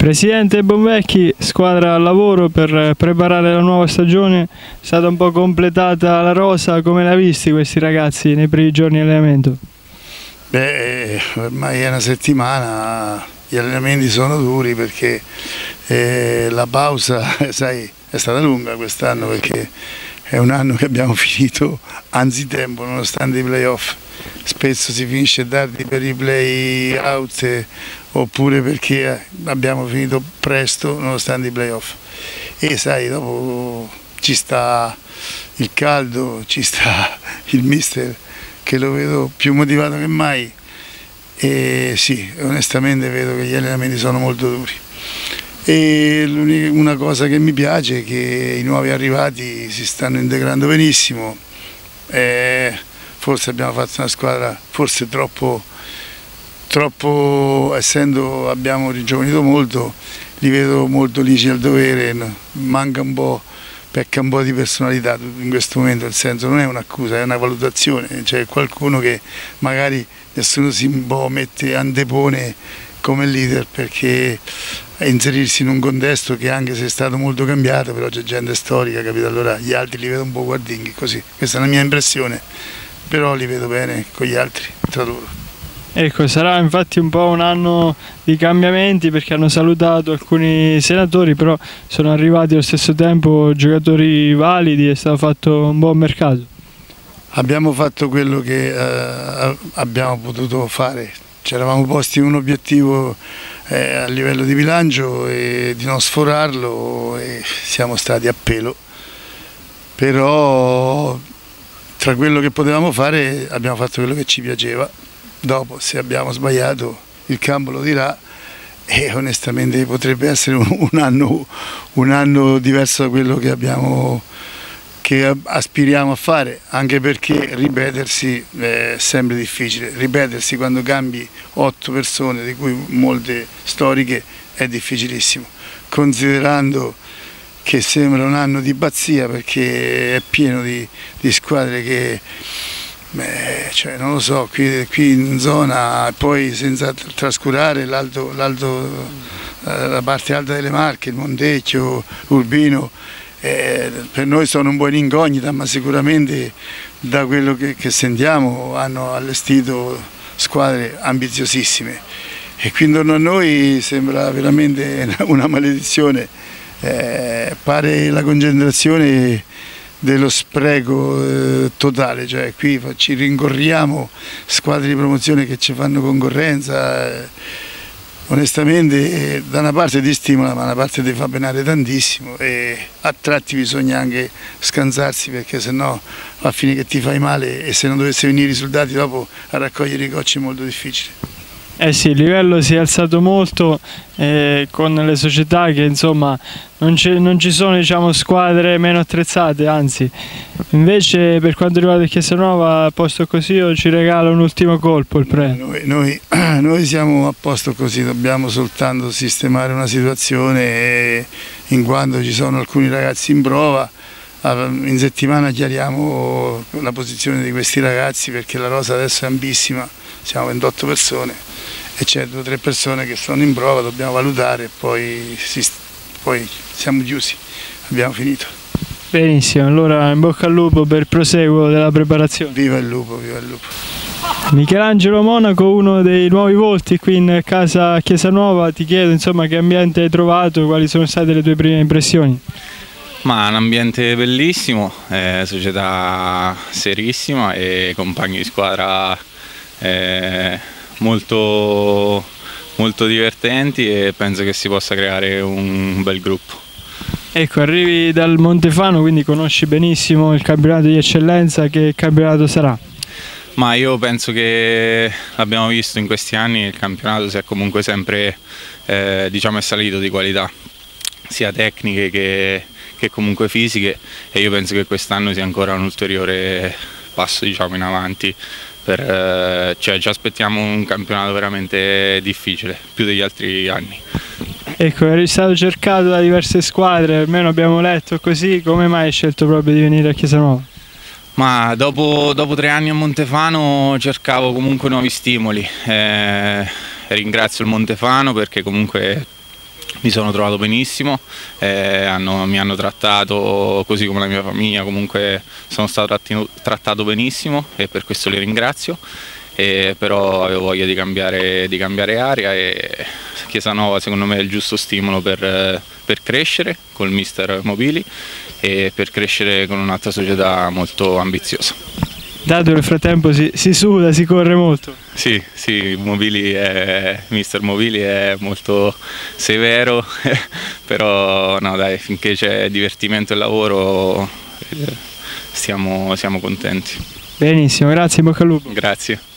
Presidente Bonvecchi, squadra al lavoro per preparare la nuova stagione, è stata un po' completata la rosa, come l'ha visti questi ragazzi nei primi giorni di allenamento? Beh, ormai è una settimana, gli allenamenti sono duri perché la pausa, sai, è stata lunga quest'anno perché è un anno che abbiamo finito anzitempo nonostante i playoff. Spesso si finisce tardi per i play-out oppure perché abbiamo finito presto nonostante i playoff. E sai, dopo ci sta il caldo, ci sta il mister che lo vedo più motivato che mai e sì, onestamente vedo che gli allenamenti sono molto duri. E una cosa che mi piace è che i nuovi arrivati si stanno integrando benissimo. Forse abbiamo fatto una squadra forse troppo, essendo abbiamo ringiovanito molto, li vedo molto lici al dovere, manca un po', pecca un po' di personalità in questo momento, nel senso non è un'accusa, è una valutazione, c'è qualcuno che magari nessuno si antepone come leader perché inserirsi in un contesto che anche se è stato molto cambiato, però c'è gente storica, capito? Allora gli altri li vedo un po' guardinghi così, questa è la mia impressione, però li vedo bene con gli altri, tra loro. Ecco, sarà infatti un po' un anno di cambiamenti perché hanno salutato alcuni senatori, però sono arrivati allo stesso tempo giocatori validi, è stato fatto un buon mercato. Abbiamo fatto quello che abbiamo potuto fare, ci eravamo posti un obiettivo a livello di bilancio e di non sforarlo e siamo stati a pelo, però tra quello che potevamo fare abbiamo fatto quello che ci piaceva. Dopo, se abbiamo sbagliato, il campo lo dirà e onestamente potrebbe essere un anno diverso da quello che aspiriamo a fare, anche perché ripetersi è sempre difficile. Ripetersi quando cambi 8 persone, di cui molte storiche, è difficilissimo, considerando che sembra un anno di pazzia perché è pieno di squadre che cioè, non lo so, qui in zona, poi senza trascurare la parte alta delle Marche, il Montecchio, Urbino, per noi sono un po' in incognita, ma sicuramente da quello che sentiamo hanno allestito squadre ambiziosissime e qui intorno a noi sembra veramente una maledizione, pare la concentrazione dello spreco totale, cioè qui ci rincorriamo squadre di promozione che ci fanno concorrenza, onestamente da una parte ti stimola ma da una parte ti fa penare tantissimo e a tratti bisogna anche scansarsi perché sennò va a finire che ti fai male e se non dovesse venire i risultati dopo a raccogliere i cocci è molto difficile. Eh sì, il livello si è alzato molto con le società che insomma non ci sono, diciamo, squadre meno attrezzate, anzi invece per quanto riguarda il Chiesanuova, a posto così io ci regalo un ultimo colpo il pre. Noi siamo a posto così, dobbiamo soltanto sistemare una situazione e in quanto ci sono alcuni ragazzi in prova in settimana chiariamo la posizione di questi ragazzi perché la rosa adesso è ampissima, siamo 28 persone e c'è 2 o 3 persone che sono in prova, dobbiamo valutare e poi siamo chiusi, abbiamo finito. Benissimo, allora in bocca al lupo per il proseguo della preparazione. Viva il lupo, viva il lupo. Michelangelo Monaco, uno dei nuovi volti qui in casa Chiesanuova, ti chiedo insomma che ambiente hai trovato, quali sono state le tue prime impressioni? Ma un ambiente bellissimo, società serissima e compagni di squadra molto divertenti e penso che si possa creare un bel gruppo. Ecco, arrivi dal Montefano, quindi conosci benissimo il campionato di eccellenza, che campionato sarà? Ma io penso che l'abbiamo visto in questi anni, il campionato si è comunque sempre diciamo, è salito di qualità, sia tecniche che comunque fisiche e io penso che quest'anno sia ancora un ulteriore passo, diciamo, in avanti. Cioè, ci aspettiamo un campionato veramente difficile, più degli altri anni. Ecco, eri stato cercato da diverse squadre, almeno abbiamo letto così, come mai hai scelto proprio di venire a Chiesanuova? Ma dopo 3 anni a Montefano cercavo comunque nuovi stimoli, ringrazio il Montefano perché comunque mi sono trovato benissimo, mi hanno trattato così come la mia famiglia, comunque sono stato trattato benissimo e per questo li ringrazio. Però avevo voglia di cambiare aria, e Chiesanova secondo me è il giusto stimolo per crescere col mister Mobili e per crescere con un'altra società molto ambiziosa. Dato nel frattempo si suda, si corre molto. Sì, mister Mobili è molto severo, però no dai, finché c'è divertimento e lavoro siamo contenti. Benissimo, grazie, in bocca al lupo. Grazie.